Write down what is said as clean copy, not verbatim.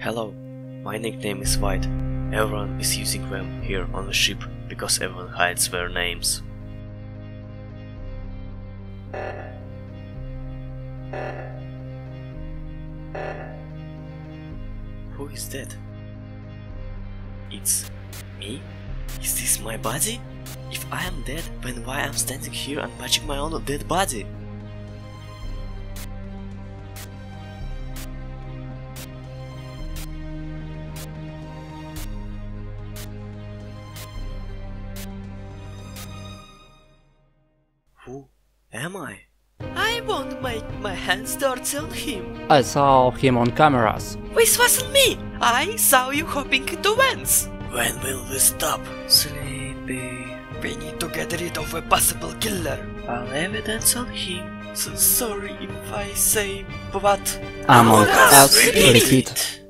Hello, my nickname is White. Everyone is using them here on the ship because everyone hides their names. Who is that? It's me? Is this my body? If I am dead, then why I'm standing here and watching my own dead body? Who am I? I won't make my hands dirty on him. I saw him on cameras. This wasn't me! I saw you hopping into vents! When will we stop? Sleepy. We need to get rid of a possible killer. All evidence on him. So sorry if I say, but Among Us repeat.